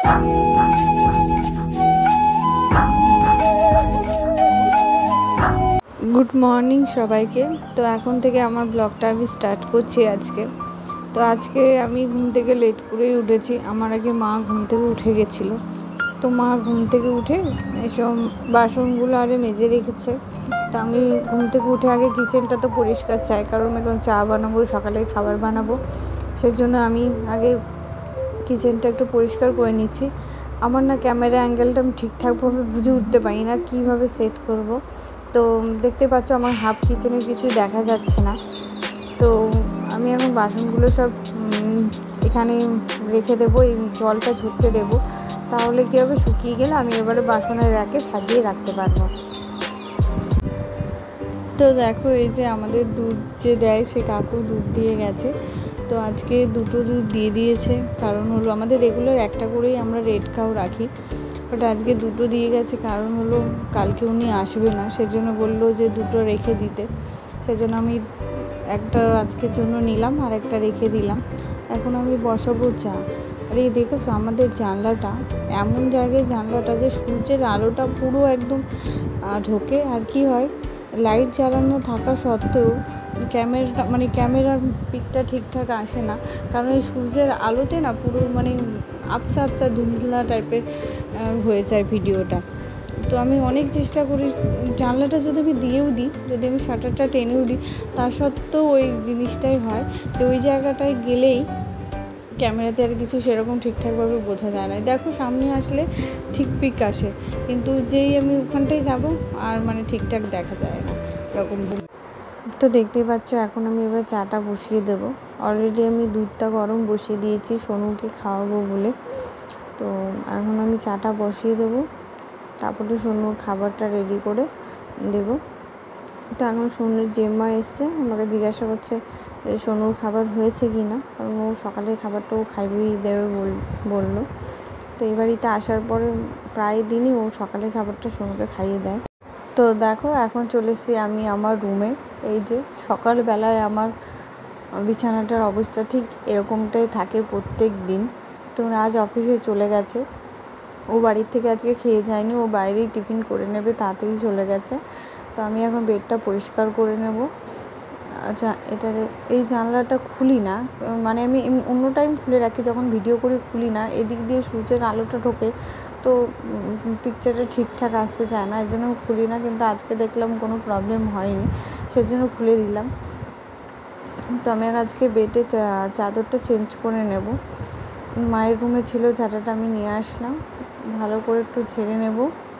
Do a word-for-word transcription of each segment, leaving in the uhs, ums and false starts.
Good morning সবাইকে। তো এখন থেকে আমার ব্লগটা আমি স্টার্ট করছি আজকে। তো আজকে আমি ঘুম থেকে লেট করেই উঠেছি। আমার আগে মা ঘুম থেকে উঠে গেছিলো। তো মা ঘুম থেকে উঠে এসব বাসনগুলো আরে মেজে রেখেছে। তো আমি ঘুম থেকে উঠে আগে কিচেনটা তো পরিষ্কার চাই, কারণ এখন চা বানাবো, সকালে খাবার বানাবো, সেজন্য আমি আগে কিচেনটা একটু পরিষ্কার করে নিচ্ছি। আমার না ক্যামেরা অ্যাঙ্গেলটা আমি ঠিকঠাকভাবে বুঝে উঠতে পারি না, কীভাবে সেট করব। তো দেখতে পাচ্ছ আমার হাফ কিচেনের কিছুই দেখা যাচ্ছে না। তো আমি এখন বাসনগুলো সব এখানে রেখে দেবো, এই জলটা ঝরতে দেবো, তাহলে কী হবে, শুকিয়ে গেলে আমি এবারে বাসনের র্যাকে সাজিয়ে রাখতে পারবো। তো দেখো, এই যে আমাদের দুধ যে দেয় সে কাকু দুধ দিয়ে গেছে। তো আজকে দুটো দুধ দিয়ে দিয়েছে, কারণ হলো আমাদের রেগুলার একটা করেই আমরা রেড কাউ রাখি, বাট আজকে দুটো দিয়ে গেছে। কারণ হলো কালকে উনি আসবে না, সেজন্য বললো যে দুটো রেখে দিতে, সেজন্য আমি একটা আজকের জন্য নিলাম আর একটা রেখে দিলাম। এখন আমি বসাবো চা। আর এই দেখেছো আমাদের জানলাটা এমন জায়গায়, জানলাটা যে সূর্যের আলোটা পুরো একদম ঢোকে। আর কি হয়, লাইট জ্বালানো থাকা সত্ত্বেও ক্যামেরা মানে ক্যামেরার পিকটা ঠিকঠাক আসে না, কারণ এই সূর্যের আলোতে না পুরো মানে আবছা আবছা ধুন্দলা টাইপের হয়ে যায় ভিডিওটা। তো আমি অনেক চেষ্টা করি, জানলাটা যদি আমি দিয়েও দিই, যদি আমি শাটারটা টেনেও দিই, তা সত্ত্বেও ওই জিনিসটাই হয়। তো ওই জায়গাটায় গেলেই ক্যামেরাতে আর কিছু সেরকম ঠিকঠাকভাবে বোঝা যায় না। দেখো সামনে আসলে ঠিক পিক আসে, কিন্তু যেই আমি ওখানটায় যাব আর মানে ঠিকঠাক দেখা যায় না এরকম। তো দেখতেই পাচ্ছ এখন আমি এবার চাটা বসিয়ে দেবো। অলরেডি আমি দুধটা গরম বসিয়ে দিয়েছি সনুকে খাওয়াবো বলে। তো এখন আমি চাটা বসিয়ে দেবো, তারপরে সনুর খাবারটা রেডি করে দেবো। তো এখন সনুর জেম্মা এসছে, আমাকে জিজ্ঞাসা করছে যে সনুর খাবার হয়েছে কি না, কারণ ও সকালের খাবারটা ও খাইয়েই দেবে বললো। তো এই বাড়িতে আসার পরে প্রায় দিনই ও সকালের খাবারটা সনুকে খাইয়ে দেয়। তো দেখো এখন চলে এসেছি আমি আমার রুমে। এই যে সকালবেলায় আমার বিছানাটার অবস্থা ঠিক এরকমটাই থাকে প্রত্যেক দিন। তো আজ অফিসে চলে গেছে, ও বাড়ির থেকে আজকে খেয়ে যায়নি, ও বাইরেই টিফিন করে নেবে, তাড়াতাড়ি চলে গেছে। তো আমি এখন বেডটা পরিষ্কার করে নেব। আচ্ছা, এটা এই জানলাটা খুলি না, মানে আমি অন্য টাইম খুলে রাখি, যখন ভিডিও করি খুলি না, এদিক দিয়ে সূর্যের আলোটা ঢোকে, তো পিকচারটা ঠিকঠাক আসতে চায় না, এর জন্য খুলি না। কিন্তু আজকে দেখলাম কোনো প্রবলেম হয়নি, সেজন্য খুলে দিলাম। তো আমি আজকে বেডে চাদরটা চেঞ্জ করে নেব। মায়ের রুমে ছিল ঝাঁটাটা, আমি নিয়ে আসলাম, ভালো করে একটু ঝেড়ে নেব।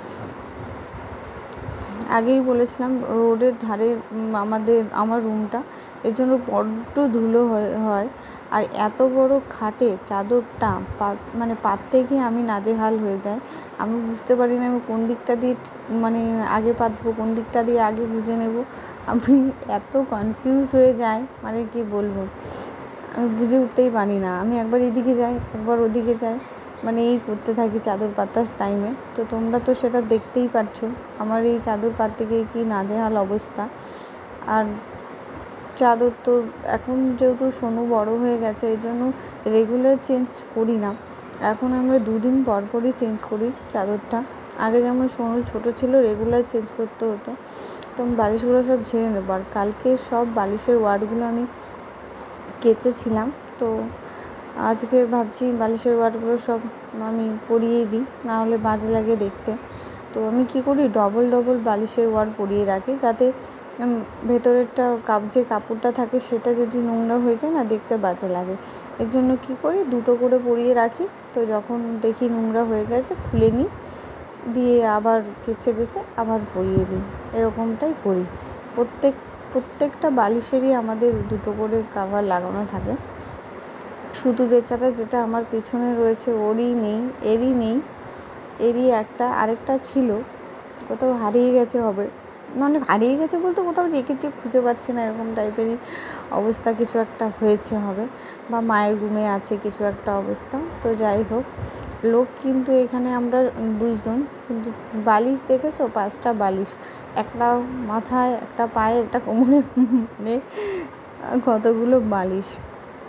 আগেই বলেছিলাম রোডের ধারে আমাদের আমার রুমটা, এর জন্য বড্ড ধুলো হয়। আর এত বড় খাটে চাদরটা মানে পাততে গিয়ে আমি নাজেহাল হয়ে যাই। আমি বুঝতে পারি না আমি কোন দিকটা দিয়ে মানে আগে পাতবো, কোন দিকটা দিয়ে আগে বুঝে নেব। আমি এত কনফিউজ হয়ে যাই, মানে কি বলবো, আমি বুঝে উঠতেই পারি না। আমি একবার এদিকে যাই, একবার ওদিকে যাই, মানে এই করতে থাকি চাদর পাতার টাইমে। তো তোমরা তো সেটা দেখতেই পাচ্ছ, আমার এই চাদর পাততে গিয়ে কী নাজেহাল অবস্থা। আর চাদর তো এখন যেহেতু সোনু বড় হয়ে গেছে, এই জন্য রেগুলার চেঞ্জ করি না, এখন আমরা দুদিন পর পরই চেঞ্জ করি চাদরটা। আগে যেমন সোনু ছোটো ছিল রেগুলার চেঞ্জ করতে হতো। তো আমি বালিশগুলো সব ঝেড়ে নেবো। আর কালকে সব বালিশের ওয়ার্ডগুলো আমি কেচেছিলাম, তো আজকে ভাবছি বালিশের ওয়ার্ডগুলো সব আমি পরিয়ে দিই, না হলে বাজে লাগে দেখতে। তো আমি কি করি, ডবল ডবল বালিশের ওয়ার্ড পরিয়ে রাখি, যাতে ভেতরেরটা কাপ যে কাপড়টা থাকে সেটা যদি নোংরা হয়ে যায় না, দেখতে বাজে লাগে। এর জন্য কী করি, দুটো করে পরিয়ে রাখি। তো যখন দেখি নোংরা হয়ে গেছে খুলে নিই, দিয়ে আবার কেচে টেচে আবার পরিয়ে দিই, এরকমটাই করি। প্রত্যেক প্রত্যেকটা বালিশেরই আমাদের দুটো করে কাভার লাগানো থাকে। শুধু বেচারা যেটা আমার পিছনে রয়েছে ওরই নেই, এরই নেই, এরই একটা, আরেকটা ছিল, কোথাও হারিয়ে গেছে হবে, মানে হারিয়ে গেছে বলতে কোথাও রেখেছি খুঁজে পাচ্ছি না, এরকম টাইপেরই অবস্থা কিছু একটা হয়েছে হবে, বা মায়ের রুমে আছে কিছু একটা অবস্থা। তো যাই হোক, লোক কিন্তু এখানে আমরা দুইজন, কিন্তু বালিশ দেখেছো, পাঁচটা বালিশ, একটা মাথায়, একটা পায়ে, একটা কোমরে, মানে কতগুলো বালিশ। তো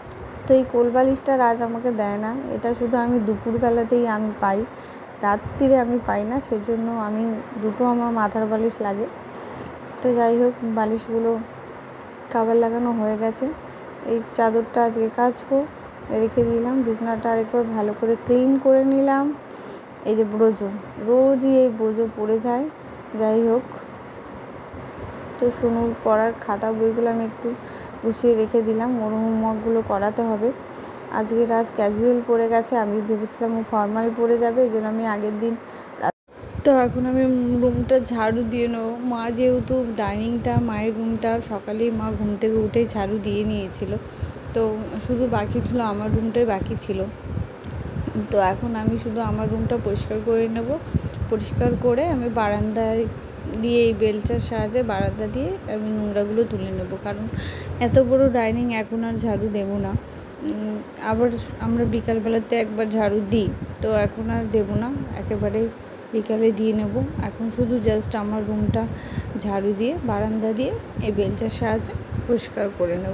তো এই কোল বালিশটা রাজ আমাকে দেয় না, এটা শুধু আমি দুপুরবেলাতেই আমি পাই, রাত্রিরে আমি পাই না, সেজন্য আমি দুটো আমার মাথার বালিশ লাগে। তো যাই হোক, বালিশগুলো কভার লাগানো হয়ে গেছে। এই চাদরটা আজকে কাচবো, রেখে দিলাম। বিছানাটা আরেকবার ভালো করে ক্লিন করে নিলাম। এই যে ব্রোজো, রোজই এই ব্রোজো পড়ে যায়। যাই হোক, তো সোনুর পড়ার খাতা বইগুলো আমি একটু গুছিয়ে রেখে দিলাম, ওর হোমওয়ার্কগুলো করাতে হবে। আজকে রাজ ক্যাজুয়াল পরে গেছে, আমি ভেবেছিলাম ও ফর্মাল পরে যাবে, এই জন্য আমি আগের দিন। তো এখন আমি রুমটা ঝাড়ু দিয়ে নেবো। মা যেহেতু ডাইনিংটা, মায়ের রুমটা সকালেই মা ঘুম থেকে উঠেই ঝাড়ু দিয়ে নিয়েছিল, তো শুধু বাকি ছিল আমার রুমটাই বাকি ছিল। তো এখন আমি শুধু আমার রুমটা পরিষ্কার করে নেব। পরিষ্কার করে আমি বারান্দায় দিয়ে, এই বেলচার সাহায্যে বারান্দা দিয়ে আমি নোংরাগুলো তুলে নেব, কারণ এত বড় ডাইনিং এখন আর ঝাড়ু দেবো না। আবার আমরা বিকালবেলাতে একবার ঝাড়ু দিই, তো এখন আর দেবো না, একেবারে বিকালে দিয়ে নেব। এখন শুধু জাস্ট আমার রুমটা ঝাড়ু দিয়ে বারান্দা দিয়ে এই বেলচার সাহায্যে পরিষ্কার করে নেব।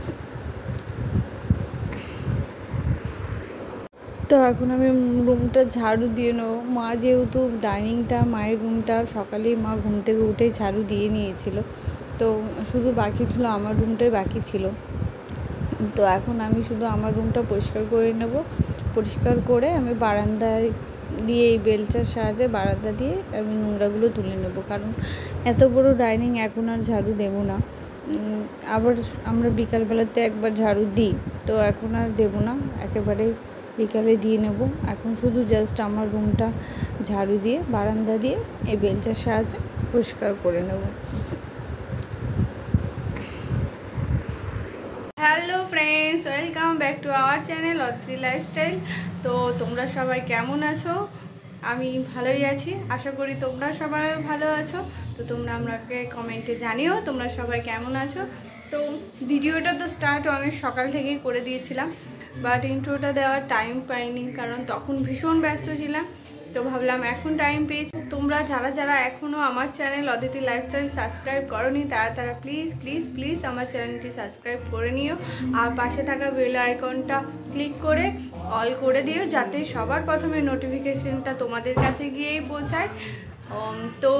তো এখন আমি রুমটা ঝাড়ু দিয়ে নেবো। মা যেহেতু ডাইনিংটা, মায়ের রুমটা সকালেই মা ঘুম থেকে উঠেই ঝাড়ু দিয়ে নিয়েছিল, তো শুধু বাকি ছিল আমার রুমটাই বাকি ছিল। তো এখন আমি শুধু আমার রুমটা পরিষ্কার করে নেব। পরিষ্কার করে আমি বারান্দায় দিয়ে, এই বেলচার সাহায্যে বারান্দা দিয়ে আমি নোংরাগুলো তুলে নেব, কারণ এত বড় ডাইনিং এখন আর ঝাড়ু দেবো না। আবার আমরা বিকালবেলাতে একবার ঝাড়ু দিই, তো এখন আর দেবো না, একেবারে বিকালে দিয়ে নেব। এখন শুধু জাস্ট আমার রুমটা ঝাড়ু দিয়ে বারান্দা দিয়ে এই বেলচার সাহায্যে পরিষ্কার করে নেব। Hello friends, welcome back to our channel Aditi lifestyle. তো তোমরা সবাই কেমন আছো? আমি ভালোই আছি, আশা করি তোমরা সবাই ভালো আছো। তো তোমরা আমাকে কমেন্টে জানিও তোমরা সবাই কেমন আছো। তো ভিডিওটা তো স্টার্ট অনেক সকাল থেকেই করে দিয়েছিলাম, বাট ইন্ট্রোটা দেওয়ার টাইম পাইনি, কারণ তখন ভীষণ ব্যস্ত ছিলাম। তো ভাবলাম এখন টাইম পেয়েছি। তোমরা যারা যারা এখনও আমার চ্যানেল অদিতি লাইফস্টাইল সাবস্ক্রাইব করোনি, তারা তারা প্লিজ প্লিজ প্লিজ আমার চ্যানেলটি সাবস্ক্রাইব করে নিও, আর পাশে থাকা বেল আইকনটা ক্লিক করে অল করে দিও, যাতে সবার প্রথমে নোটিফিকেশনটা তোমাদের কাছে গিয়েই পৌঁছায়। তো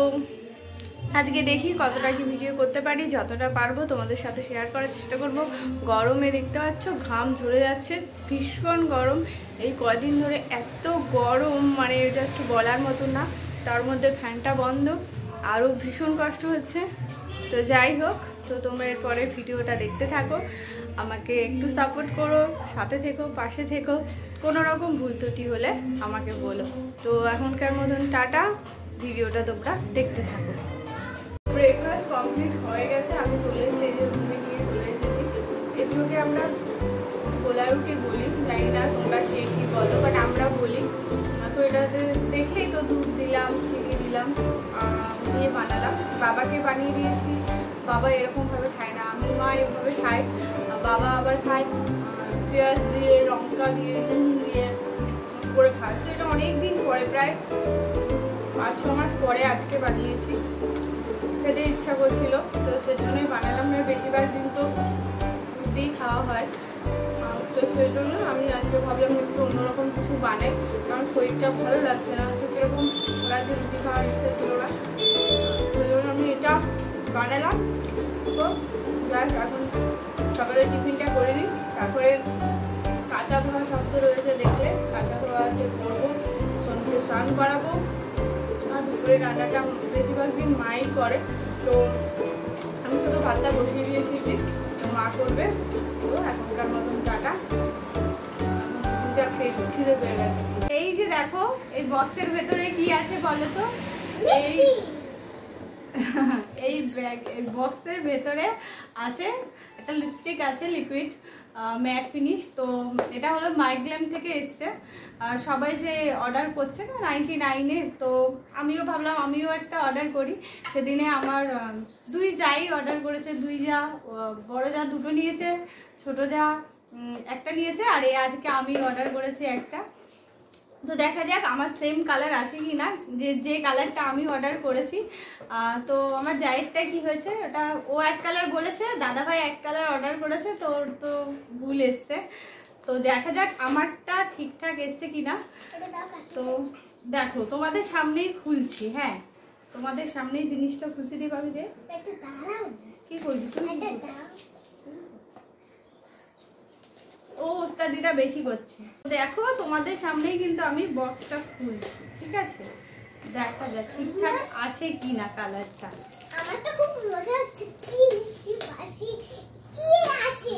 আজকে দেখি কতটা কি ভিডিও করতে পারি, যতটা পারবো তোমাদের সাথে শেয়ার করার চেষ্টা করব। গরমে দেখতে পাচ্ছ ঘাম ঝরে যাচ্ছে, ভীষণ গরম এই কদিন ধরে, এত গরম মানে জাস্ট বলার মতো না। তার মধ্যে ফ্যানটা বন্ধ, আরও ভীষণ কষ্ট হচ্ছে। তো যাই হোক, তো তোমরা এরপরে ভিডিওটা দেখতে থাকো, আমাকে একটু সাপোর্ট করো, সাথে থেকো, পাশে থেকো। কোনো রকম ভুল ত্রুটি হলে আমাকে বলো। তো এখনকার মতন টাটা, ভিডিওটা তোমরা দেখতে থাকো। ব্রেকফাস্ট কমপ্লিট হয়ে গেছে, আমি চলে এসেছি, এই যে রুমে নিয়ে চলে এসেছি। এগুলোকে আমরা গোলা রুটি বলি, জানি না তোমরা কে কী বলো, বাট আমরা বলি। তো এটাতে দেখলেই তো দুধ দিলাম, চিনি দিলাম, দিয়ে বানালাম। বাবাকে বানিয়ে দিয়েছি, বাবা এরকমভাবে খায় না, আমি মা এভাবে খাই। বাবা আবার খায় পেঁয়াজ দিয়ে, লঙ্কা দিয়ে, নুন দিয়ে করে খায়। তো এটা অনেক দিন পরে, প্রায় পাঁচ ছ মাস পরে আজকে বানিয়েছি, খেতে ইচ্ছা করছিল, তো সেজন্যই বানালাম। বেশিরভাগ দিন তো রুটিই খাওয়া হয়, তো সেই জন্য আমি আজকে ভাবলাম একটু অন্যরকম কিছু বানাই, কারণ শরীরটা ভালো লাগছে না, তো কীরকম রাতে রুটি খাওয়ার ইচ্ছা ছিল না, সেই জন্য আমি এটা বানালাম। তো যাক, এখন সকালে টিফিনটা করে নিই, তারপরে কাঁচা ধোয়া শব্দ রয়েছে দেখলে, কাঁচা ধোয়া আছে করবো, সন্ধ্যে স্নান করাবো। আর দুপুরে রান্নাটা বেশিরভাগ দিন মাই করে, তো আমি শুধু ভাতটা বসিয়ে দিয়ে এসেছি, তো মা করবে। তো এখনকার মতন টাটা, খিদে পেয়ে গেছে। এই যে দেখো, এই বক্সের ভেতরে কি আছে বলো তো? এই এই ব্যাগ, এই বক্সের ভেতরে আছে একটা লিপস্টিক আছে, লিকুইড ম্যাট ফিনিশ। তো এটা হলো মাইগ্ল্যাম থেকে এসছে, সবাই যে অর্ডার করছে না নাইনটি নাইনে, তো আমিও ভাবলাম আমিও একটা অর্ডার করি। সেদিনে আমার দুই যাই অর্ডার করেছে, দুই যা, বড় যা দুটো নিয়েছে, ছোট যা একটা নিয়েছে, আর এই আজকে আমি অর্ডার করেছি একটা। তো দেখা যাক আমার সেম কালার আসে কি না, যে যে কালারটা আমি অর্ডার করেছি। তো আমার জায়েরটা কি হয়েছে, ওটা ও এক কালার বলেছে, দাদাভাই এক কালার অর্ডার করেছে, তো ওর তো ভুল এসছে। তো দেখা যাক আমারটা ঠিকঠাক এসছে কিনা। তো দেখো তোমাদের সামনেই খুলছি, হ্যাঁ তোমাদের সামনেই জিনিসটা খুলছি রে ভাবি রে। কি করবি তুই? ও ওস্তাদিটা বেশি করছে। দেখো তোমাদের সামনেই কিন্তু আমি বক্সটা খুলছি, ঠিক আছে? দেখা যাক ঠিকঠাক আসে কিনা কালারটা। আমার তো খুব মজা হচ্ছে। কি কি আসে কি আসে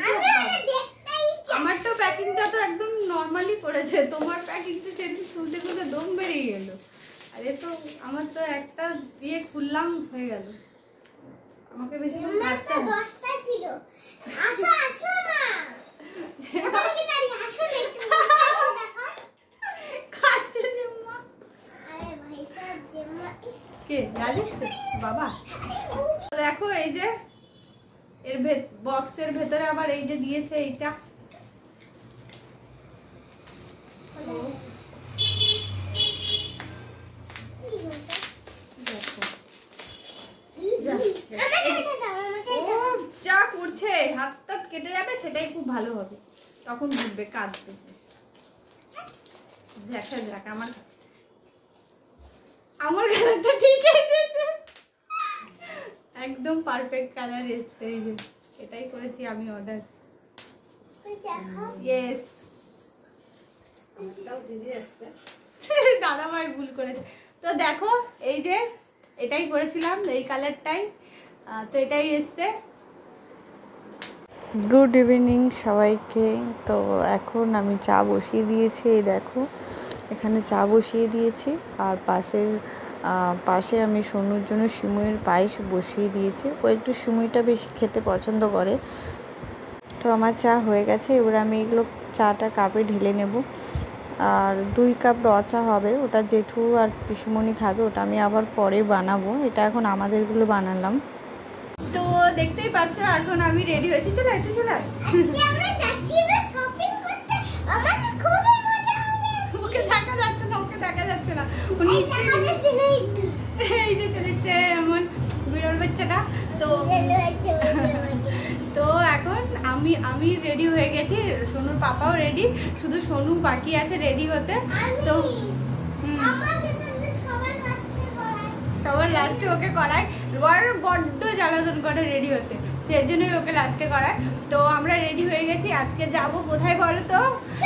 আমার তো প্যাকিংটা তো একদম নরমালি করেছে, তোমার প্যাকিং তো সেদিন খুলতে খুলতে দম বেরিয়ে গেল। আরে তো আমার তো একটা দিয়ে খুললাম হয়ে গেল। আমাকে বেশি একটা দশটা ছিল। আসো আসো না এখানে কি দাঁড়িয়ে আসো না একটু দেখো খাচ্ছে জেম্মা। আরে ভাই সাহেব জেম্মা কে জানিস বাবা? দেখো এই যে এর বক্সের ভেতরে আবার এই যে দিয়েছে এইটা। যা করছে হাত টাত কেটে যাবে, সেটাই খুব ভালো হবে, তখন বুঝবে কাঁদবে। দেখা যাক আমার আমার কালারটা ঠিক এসেছে, একদম পারফেক্ট কালার এসছে। এই যে এটাই করেছি আমি অর্ডার। ইয়েস দাদা ভাই ভুল করেছে। তো দেখো এই যে এটাই করেছিলাম, এই কালারটাই, তো এটাই এসছে। গুড ইভিনিং সবাইকে। তো এখন আমি চা বসিয়ে দিয়েছি, এই দেখো এখানে চা বসিয়ে দিয়েছি, আর পাশের পাশে আমি সোনুর জন্য সিমুইয়ের পায়েস বসিয়ে দিয়েছি। ও একটু সিমুইটা বেশি খেতে পছন্দ করে। তো আমার চা হয়ে গেছে, এবার আমি এগুলো চাটা কাপে ঢেলে নেব। আর দুই কাপ র চা হবে, ওটা জেঠু আর পিসুমণি খাবে, ওটা আমি আবার পরে বানাবো। এটা এখন আমাদেরগুলো বানালাম। তো দেখতেই পাচ্ছ এখন আমি রেডি হয়েছি। চলে আয়, তুই চলে আয়। আজকে আমরা যাচ্ছি শপিং করতে, আমাদের খুব মজা হবে। ওকে দেখা যাচ্ছে না, ওকে দেখা যাচ্ছে না, উনি এই যে চলেছে এমন বিরল বাচ্চাটা। তো তো এখন আমি আমি রেডি হয়ে গেছি, সোনুর পাপাও রেডি, শুধু সোনু বাকি আছে রেডি হতে। তো সবার লাস্টে ওকে করায়, ওর বড্ড জ্বালাতন করে রেডি হতে, সেই জন্যই ওকে লাস্টে করায়। তো আমরা রেডি হয়ে গেছি, আজকে যাব কোথায় বলো তো?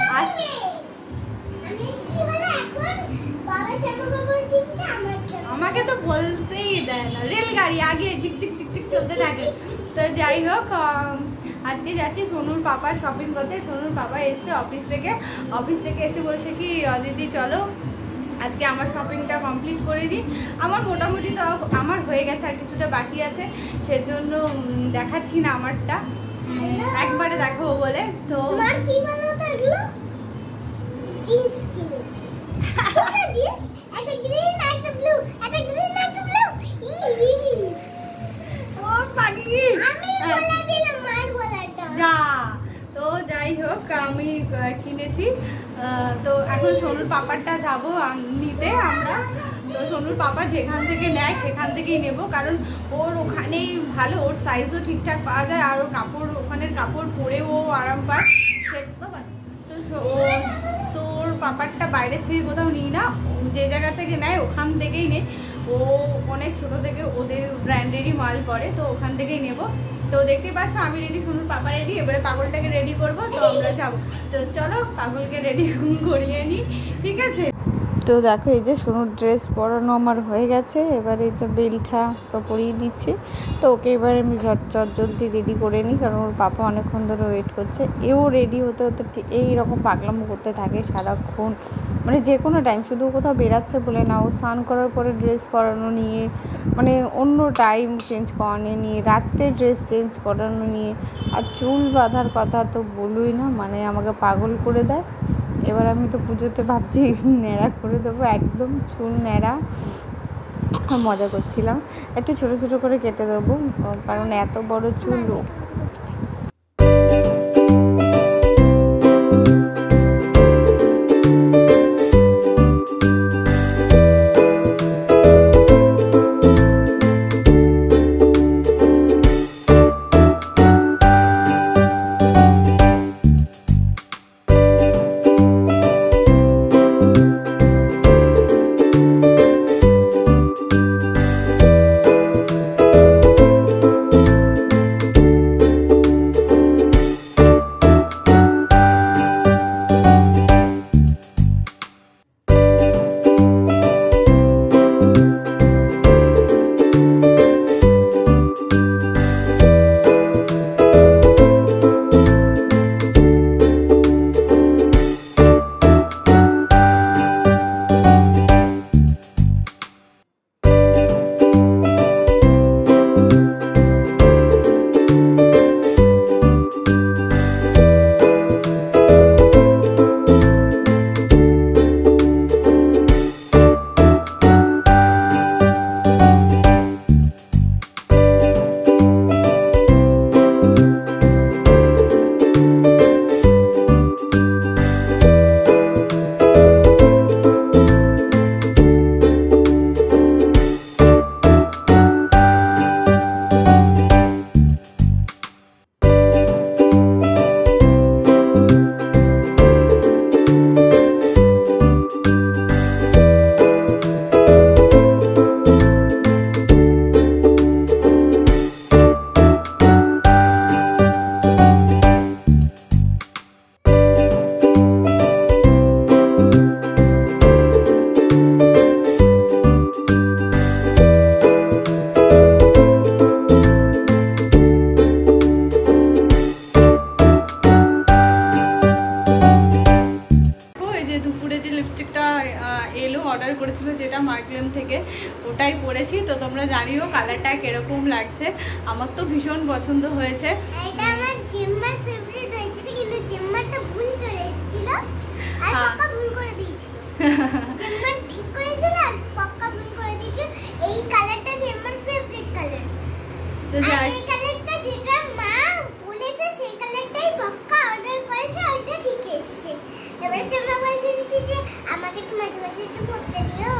আমাকে তো বলতেই দেয় না, রেলগাড়ি আগে ঝিকঝিক ঝিকঝিক চলতে থাকে। তো যাই হোক আজকে যাচ্ছি সোনুর পাপার শপিং করতে। সোনুর পাপা এসে অফিস থেকে অফিস থেকে এসে বলছে কি অদিতি চলো আজকে আমার শপিংটা কমপ্লিট করে নিই। আমার মোটামুটি তো আমার হয়ে গেছে, আর কিছুটা বাকি আছে, সেজন্য দেখাচ্ছি না আমারটা, একবারে দেখাবো বলে। তো কি বানাতো এগুলো? জিন্স কিনেছি, দুটো জিন্স, একটা গ্রিন একটা ব্লু, একটা গ্রিন একটা ব্লু। ই ও পাগলি, আমি বলে দিলাম মার বলাটা। যা। তো যাই হোক আমি কিনেছি। তো এখন সোনুর পাপারটা যাবো নিতে আমরা। তো সোনুর পাপা যেখান থেকে নেয় সেখান থেকেই নেব, কারণ ওর ওখানেই ভালো, ওর সাইজও ঠিকঠাক পাওয়া যায়, আর ওর কাপড় ওখানের কাপড় পরেও ও আরাম পায়। বাবা তো তোর পাপারটা বাইরের থেকে কোথাও নিই না, যে জায়গা থেকে নেয় ওখান থেকেই নেই। ও অনেক ছোট থেকে ওদের ব্র্যান্ডেরই মাল পরে, তো ওখান থেকেই নেব। তো দেখতে পাচ্ছ আমি রেডি, সোনুর পাপা রেডি, এবারে পাগলটাকে রেডি করব। তো আমরা যাবো, তো চলো পাগলকে রেডি করিয়ে নিই, ঠিক আছে? তো দেখো এই যে সোনুর ড্রেস পরানো আমার হয়ে গেছে, এবার এই যে বেলটা পরিয়ে দিচ্ছি। তো ওকে এবার আমি ঝট ঝট জলদি রেডি করে নিই, কারণ ওর পাপা অনেকক্ষণ ধরে ওয়েট করছে। এও রেডি হতে হতে এইরকম পাগলামো করতে থাকে সারাক্ষণ, মানে যে কোনো টাইম, শুধু কোথাও বেরাচ্ছে বলে না, ও স্নান করার পরে ড্রেস পরানো নিয়ে, মানে অন্য টাইম চেঞ্জ করানো নিয়ে, রাত্রে ড্রেস চেঞ্জ করানো নিয়ে, আর চুল বাঁধার কথা তো বলুই না, মানে আমাকে পাগল করে দেয়। এবার আমি তো পুজোতে ভাবছি ন্যাড়া করে দেবো, একদম চুল ন্যাড়া, মজা করছিলাম, একটু ছোটো ছোটো করে কেটে দেবো, কারণ এত বড় চুল। অর্ডার করেছিল যেটা মার্কেট থেকে, ওটাই পরেছি। তো তোমরা জানিও কালারটা কিরকম লাগছে, আমার তো ভীষণ পছন্দ হয়েছে। এটা আমার জিম্মার ফেভারিট হয়েছে, কিন্তু জিম্মারটা ভুল চলে এসেছিল আর পক্কা ভুল করে দিয়েছিল। জিম্মার ঠিক করেছিল আর পক্কা ভুল করে দিয়েছিল। এই কালারটা জিম্মার ফেভারিট কালার, তো আর এই কালারটা যেটা মা বলেছে সেই কালারটাই পক্কা অর্ডার করেছে, ওইটা ঠিক এসেছে। এবারে জিম্মা বলছে যে আমাকে একটু মাঝে মাঝে একটু পড়তে দিও,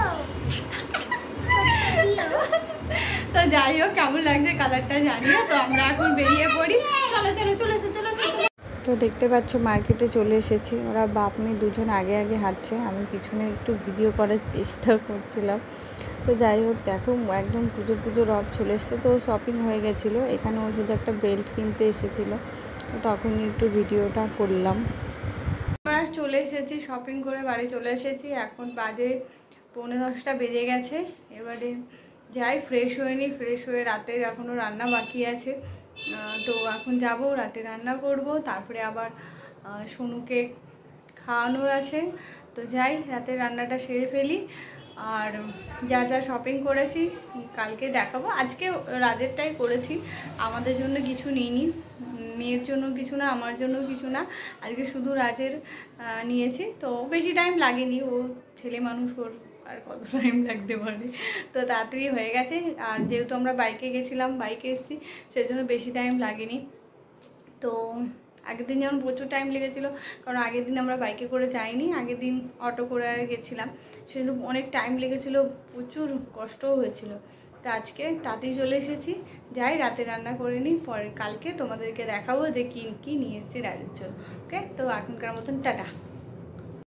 পড়তে দিও। তো যাই হোক, কেমন লাগছে কালারটা জানিও। তো আমরা এখন বেরিয়ে পড়ি, চলো চলো চলে এসো চলে এসো। তো দেখতে পাচ্ছ মার্কেটে চলে এসেছি, ওরা বাপ মেয়ে দুজন আগে আগে হাঁটছে, আমি পিছনে একটু ভিডিও করার চেষ্টা করছিলাম। তো যাই হোক দেখো একদম পুজো পুজো রব চলে এসছে, তো শপিং হয়ে গেছিলো। এখানে ও শুধু একটা বেল্ট কিনতে এসেছিলো, তো তখনই একটু ভিডিওটা করলাম। আমরা চলে এসেছি, শপিং করে বাড়ি চলে এসেছি। এখন বাজে পৌনে দশটা বেজে গেছে। এবারে যাই ফ্রেশ হয়ে নিই, ফ্রেশ হয়ে রাতের এখনও রান্না বাকি আছে, তো এখন যাব রাতে রান্না করব, তারপরে আবার সনুকে খাওয়ানোর আছে। তো যাই রাতের রান্নাটা সেরে ফেলি। আর যা যা শপিং করেছি কালকে দেখাবো, আজকে রাজেরটাই করেছি, আমাদের জন্য কিছু নিইনি, মেয়ের জন্য কিছু না, আমার জন্য কিছু না, আজকে শুধু রাজের নিয়েছি। তো বেশি টাইম লাগেনি, ও ছেলে মানুষ, ওর আর কত টাইম লাগতে পারে, তো তাড়াতাড়ি হয়ে গেছে। আর যেহেতু আমরা বাইকে গেছিলাম, বাইকে এসেছি, সেই জন্য বেশি টাইম লাগেনি। তো আগের দিন যেমন প্রচুর টাইম লেগেছিলো, কারণ আগের দিন আমরা বাইকে করে যাইনি, আগের দিন অটো করে গেছিলাম, সেজন্য অনেক টাইম লেগেছিলো, প্রচুর কষ্টও হয়েছিল। তো আজকে তাতেই চলে এসেছি, যাই রাতে রান্না করে নিই, পরে কালকে তোমাদেরকে দেখাবো যে কী কী নিয়ে এসেছি রাজের জন্য। ওকে, তো এখনকার মতন টাটা।